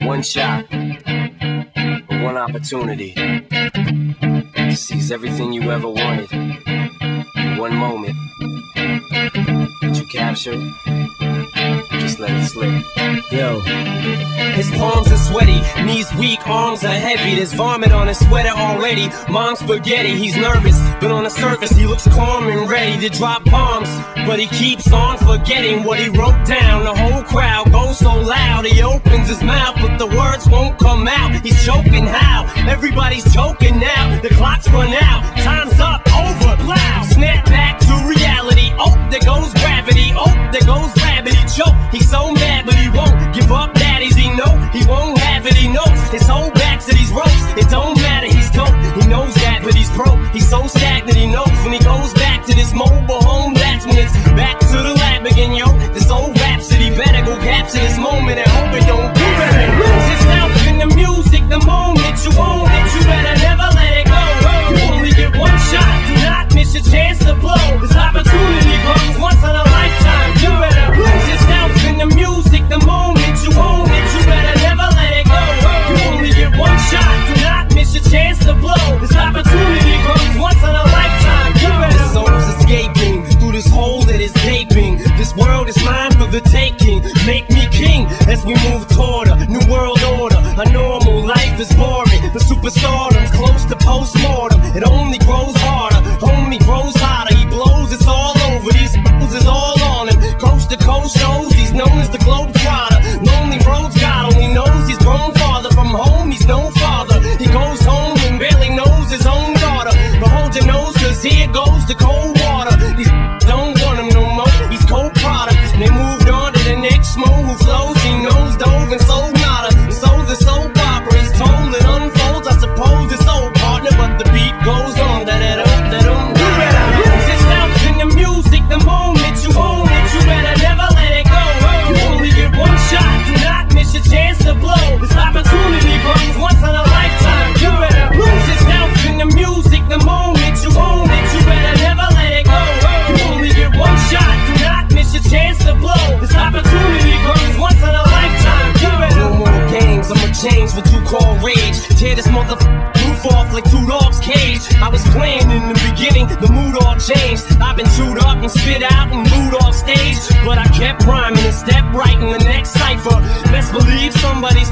One shot, one opportunity to seize everything you ever wanted in one moment. Did you capture it? Just let it slip. Yo. His palms are sweaty, knees weak, arms are heavy. There's vomit on his sweater already. Mom's spaghetti, he's nervous, but on the surface he looks calm and ready to drop bombs. But he keeps on forgetting what he wrote down. The whole crowd goes so loud, he opens his mouth, but the words won't come out. He's choking how? Everybody's joking now. The clock's run out, time's up, over, loud. Snap back to reality. Oh, there goes gravity. Oh, there goes gravity. Choke. He's so mad, but he won't give up. Daddies, he know he won't have it. He knows his whole back to these ropes. It don't matter, he's dope. He knows that, but he's broke. He's so stagnant. He knows when he goes back to this mobile home, that's when it's back to the lab again, yo. This old rhapsody better go capture this moment and hope it don't do better. Lose yourself in the music, the moment you own it. You better never let it go. You only get one shot. Do not miss your chance to blow. This opportunity comes once in a lifetime. You better lose yourself in the music, the moment you own it. You better never let it go. You only get one shot. Do not miss your chance to blow. This opportunity comes once in a lifetime. You better. The soul's escaping through this hole that is gaping. This world is mine for the taking. Make me king as we move toward a new world order. A normal life is boring, but superstardom's close to postmortem. It only grows harder, homie grows hotter. He blows, it's all over. These fools is all on him. Coast to coast shows, he's known as the Globetrotter. Lonely roads, God only knows he's grown farther from home. He's no father. He goes home and barely knows his own daughter. But hold your nose, cause here goes the cold water. These don't want him no more. He's cold product. They moved on to the next mo who flows. He knows dove and sold nada. And so the soap opera is told. It unfolds. I suppose it's old partner, but the beat goes on. You better lose yourself in the music, the moment you own it. You better never let it go. You only get one shot. Do not miss your chance to blow. This opportunity comes once in a lifetime. You better lose yourself in the music, the moment you own it. You better never let it go. You only get one shot. Do not miss your chance to blow. This opportunity comes once in a lifetime. You better. No more games, I'ma change what you call rage. Tear this roof off like two dogs' cage. I was playing in the beginning, the mood all changed. I've been chewed up and spit out and moved off stage, but I kept rhyming and stepped right in the next cipher. Best believe somebody